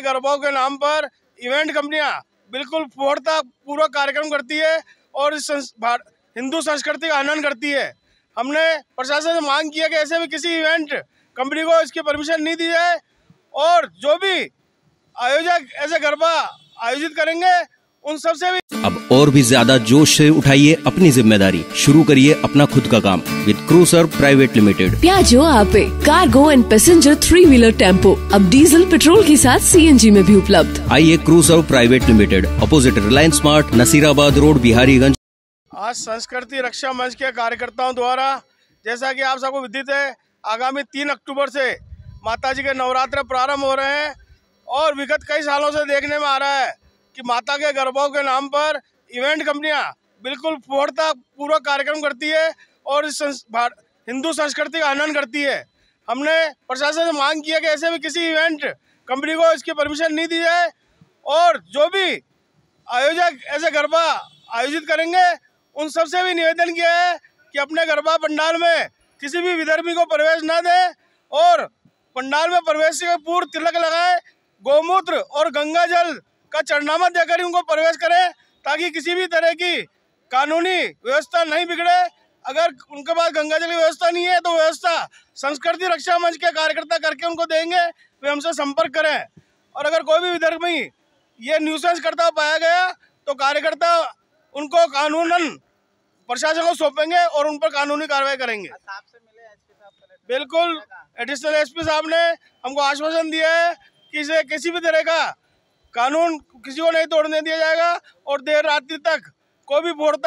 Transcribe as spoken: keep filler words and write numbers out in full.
गरबाओं के नाम पर इवेंट कंपनियां बिल्कुल पूर्णता पूर्वक कार्यक्रम करती है और इस हिंदू संस्कृति का हनन करती है। हमने प्रशासन से मांग की है कि ऐसे भी किसी इवेंट कंपनी को इसकी परमिशन नहीं दी जाए और जो भी आयोजक ऐसे गरबा आयोजित करेंगे उन सब से भी। अब और भी ज्यादा जोश से उठाइए अपनी जिम्मेदारी, शुरू करिए अपना खुद का काम with Cruiser private limited. Piaggio Ape cargo and passenger three wheeler tempo अब डीजल पेट्रोल के साथ सीएनजी में भी उपलब्ध। आइए Cruiser private limited, opposite Reliance Smart, Nasirabad road, Biharganj. आज संस्कृति रक्षा मंच के कार्यकर्ताओं द्वारा, जैसा कि आप सबको विदित है, आगामी तीन अक्टूबर से माता जी के नवरात्र प्रारंभ हो रहे हैं और विगत कई सालों से देखने में आ रहा है कि माता के गरबाओं के नाम पर इवेंट कंपनियां बिल्कुल पूर्णता पूर्वक कार्यक्रम करती है और इस हिंदू संस्कृति का हनन करती है। हमने प्रशासन से मांग की है कि ऐसे भी किसी इवेंट कंपनी को इसकी परमिशन नहीं दी जाए और जो भी आयोजक ऐसे गरबा आयोजित करेंगे उन सब से भी निवेदन किया है कि अपने गरबा पंडाल में किसी भी विधर्मी को प्रवेश न दें और पंडाल में प्रवेश के पूर्व तिलक लगाएं, गोमूत्र और गंगा जल का चरणामत देकर ही उनको प्रवेश करें ताकि किसी भी तरह की कानूनी व्यवस्था नहीं बिगड़े। अगर उनके पास गंगा जल की व्यवस्था नहीं है तो व्यवस्था संस्कृति रक्षा मंच के कार्यकर्ता करके उनको देंगे, वे हमसे संपर्क करें। और अगर कोई भी विधर्मी ये न्यूसेंस करता पाया गया तो कार्यकर्ता उनको कानूनन प्रशासन को सौंपेंगे और उन पर कानूनी कार्रवाई करेंगे। बिल्कुल, एडिशनल एसपी साहब ने हमको आश्वासन दिया है कि इसे किसी भी तरह का कानून किसी को नहीं तोड़ने दिया जाएगा और देर रात्रि तक कोई भी